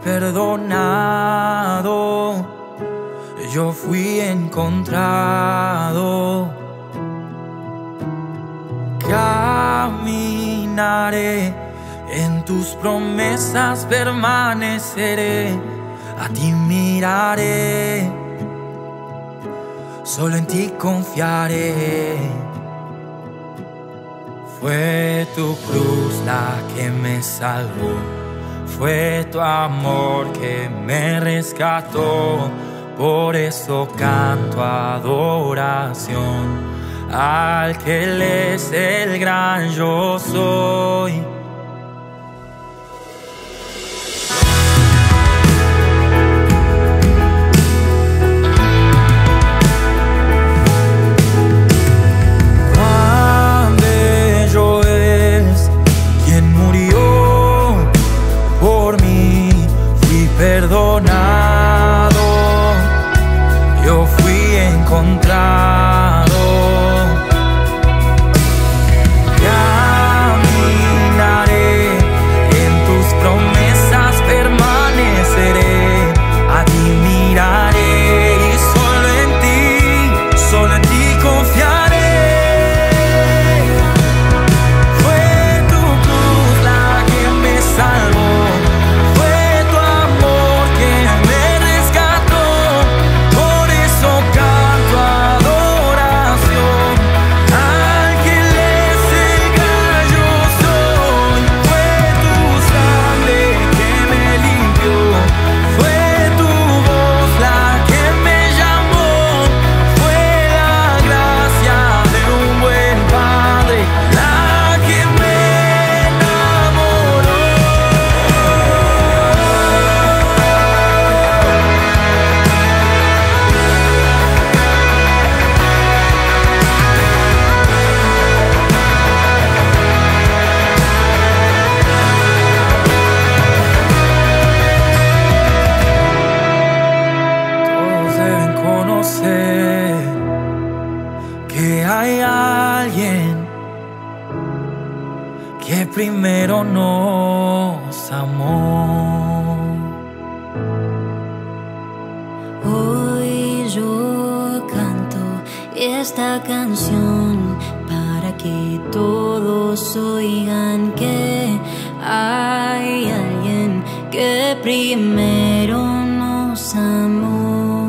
perdonado, yo fui encontrado. Caminaré en tus promesas, permaneceré, a ti miraré, solo en ti confiaré. Fue tu cruz la que me salvó, fue tu amor que me rescató. Por eso canto adoración al que Él es el gran yo soy. Cuán bello es quien murió por mí, fui perdonado, yo fui encontrado. Caminaré en tus promesas, permaneceré, a ti miraré y solo en ti confiaré. Fue tu cruz la que me salvó, fue tu amor que me rescató. Por eso canto adoración al que Él es el gran yo soy. Fue tu sangre que me limpió, fue tu voz la que me llamó, fue la gracia de un buen padre la que me enamoró. Todos deben conocer que hay alguien que primero nos amó. Hoy yo canto esta canción para que todos oigan que hay alguien que primero nos amó.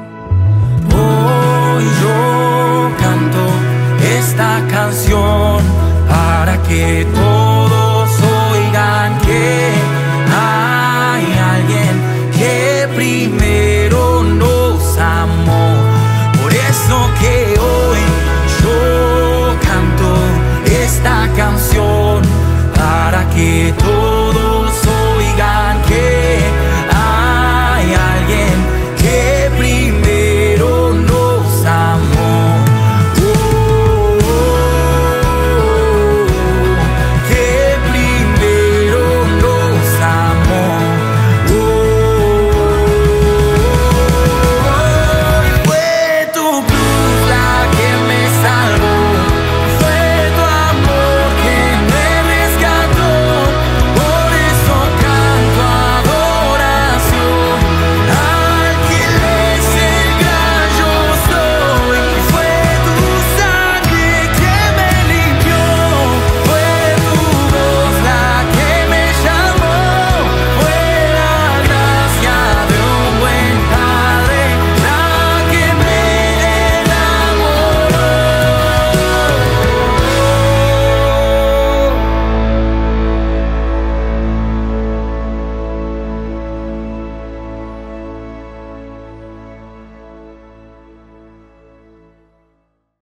Hoy yo canto esta canción para que todos oigan que hay alguien que primero nos amó. Por eso que hoy yo canto esta canción para que todos